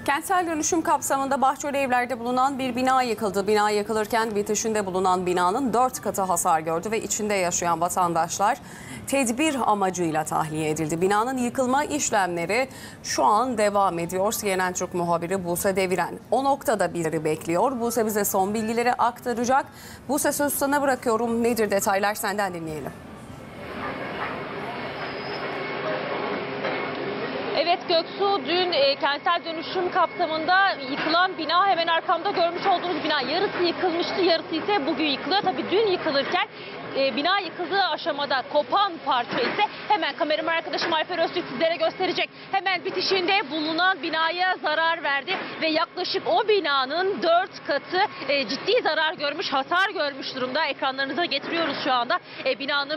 Kentsel dönüşüm kapsamında Bahçeli Evler'de bulunan bir bina yıkıldı. Bina yıkılırken bitişinde bulunan binanın 4 katı hasar gördü ve içinde yaşayan vatandaşlar tedbir amacıyla tahliye edildi. Binanın yıkılma işlemleri şu an devam ediyor. CNN Türk muhabiri Buse Deviren o noktada birileri bekliyor. Buse bize son bilgileri aktaracak. Buse, sözü sana bırakıyorum. Nedir detaylar, senden dinleyelim. Evet Göksu, dün kentsel dönüşüm kapsamında yıkılan bina, hemen arkamda görmüş olduğunuz bina yarısı yıkılmıştı, yarısı ise bugün yıkılıyor. Tabii dün yıkılırken bina yıkıldığı aşamada kopan parça ise hemen kameraman arkadaşım Alper Öztürk sizlere gösterecek. Hemen bitişinde bulunan binaya zarar verdi ve yaklaşık o binanın 4 katı ciddi zarar görmüş, hasar görmüş durumda. Ekranlarınıza getiriyoruz şu anda. Binanın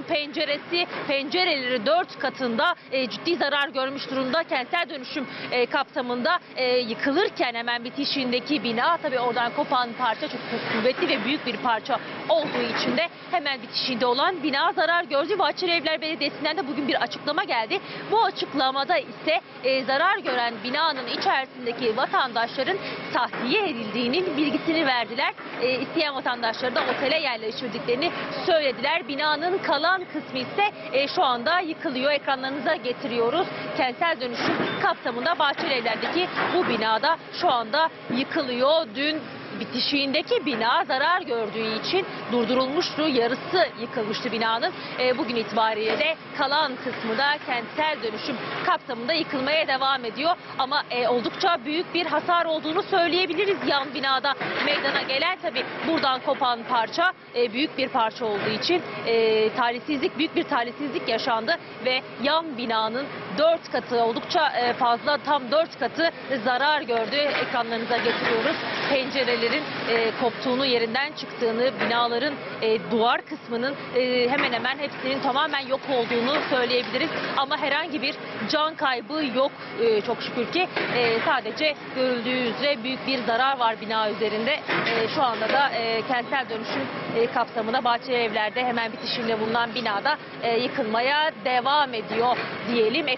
pencereleri 4 katında ciddi zarar görmüş durumda. Kentsel dönüşüm kapsamında yıkılırken hemen bitişindeki bina, tabii oradan kopan parça çok kuvvetli ve büyük bir parça olduğu için de hemen bitişinde olan bina zarar gördü. Bahçeli Evler Belediyesi'nden de bugün bir açıklama geldi. Bu açıklamada ise zarar gören binanın içerisindeki vatandaşların tahliye edildiğinin bilgisini verdiler. İsteyen vatandaşları da otele yerleştirdiklerini söylediler. Binanın kalan kısmı ise şu anda yıkılıyor. Ekranlarınıza getiriyoruz. Kentsel dönüşüm kapsamında Bahçeli Evler'deki bu binada şu anda yıkılıyor. Dün bitişiğindeki bina zarar gördüğü için durdurulmuştu. Yarısı yıkılmıştı binanın. Bugün itibariyle de kalan kısmı da kentsel dönüşüm kapsamında yıkılmaya devam ediyor. Ama oldukça büyük bir hasar olduğunu söyleyebiliriz yan binada meydana gelen. Tabii buradan kopan parça büyük bir parça olduğu için büyük bir talihsizlik yaşandı ve yan binanın 4 katı, oldukça fazla, tam 4 katı zarar gördü. Ekranlarınıza getiriyoruz. Pencerelerin koptuğunu, yerinden çıktığını, binaların duvar kısmının hemen hemen hepsinin tamamen yok olduğunu söyleyebiliriz. Ama herhangi bir can kaybı yok çok şükür ki. Sadece görüldüğü üzere büyük bir zarar var bina üzerinde. Şu anda da kentsel dönüşüm kapsamında Bahçeli Evler'de hemen bitişinde bulunan binada yıkılmaya devam ediyor diyelim.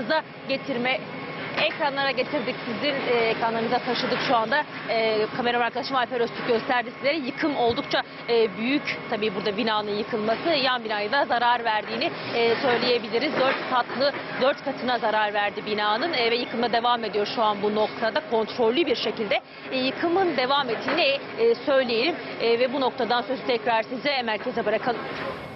Ekranlara getirdik, sizin ekranlarınıza taşıdık şu anda. Kameraman arkadaşım Alper Öztürk gösterdi sizlere. Yıkım oldukça büyük. Tabii burada binanın yıkılması yan binaya da zarar verdiğini söyleyebiliriz. 4 katına zarar verdi binanın ve yıkımda devam ediyor şu an bu noktada. Kontrollü bir şekilde yıkımın devam ettiğini söyleyelim. Ve bu noktadan sözü tekrar size, merkeze bırakalım.